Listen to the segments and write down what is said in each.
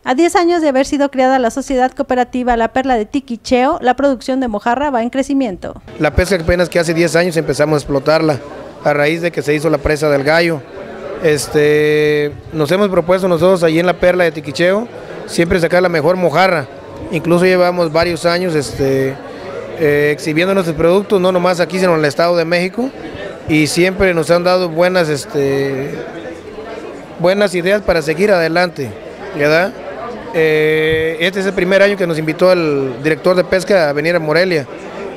A 10 años de haber sido creada la sociedad cooperativa La Perla de Tiquicheo, la producción de mojarra va en crecimiento. La pesca apenas que hace 10 años empezamos a explotarla, a raíz de que se hizo la presa del Gallo. Nos hemos propuesto nosotros allí en La Perla de Tiquicheo siempre sacar la mejor mojarra. Incluso llevamos varios años exhibiendo nuestros productos, no nomás aquí sino en el Estado de México, y siempre nos han dado buenas ideas para seguir adelante, ¿verdad? Este es el primer año que nos invitó el director de pesca a venir a Morelia.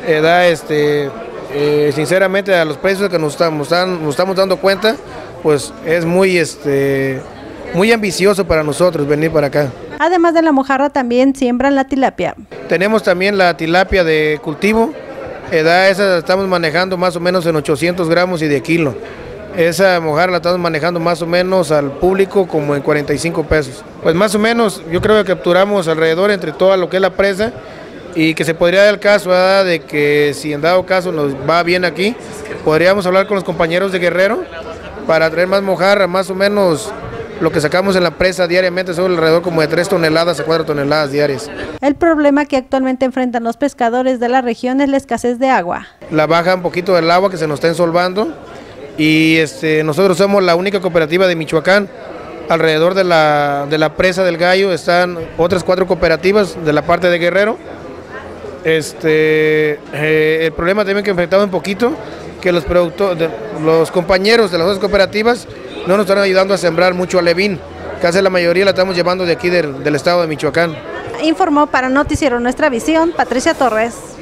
Sinceramente, a los precios que nos estamos dando cuenta, pues es muy ambicioso para nosotros venir para acá. Además de la mojarra, también siembran la tilapia. Tenemos también la tilapia de cultivo, esa estamos manejando más o menos en 800 gramos y de kilo. Esa mojarra la estamos manejando más o menos al público como en 45 pesos. Pues más o menos yo creo que capturamos alrededor entre toda lo que es la presa, y que se podría dar el caso de que si en dado caso nos va bien aquí, podríamos hablar con los compañeros de Guerrero para traer más mojarra. Más o menos lo que sacamos en la presa diariamente son alrededor como de 3 toneladas a 4 toneladas diarias. El problema que actualmente enfrentan los pescadores de la región es la escasez de agua. La baja un poquito del agua que se nos está ensolvando, y nosotros somos la única cooperativa de Michoacán. Alrededor de la presa del Gallo están otras 4 cooperativas de la parte de Guerrero. El problema también que enfrentamos un poquito, que los compañeros de las otras cooperativas no nos están ayudando a sembrar mucho alevín. Casi la mayoría la estamos llevando de aquí del estado de Michoacán. Informó para Noticiero Nuestra Visión, Patricia Torres.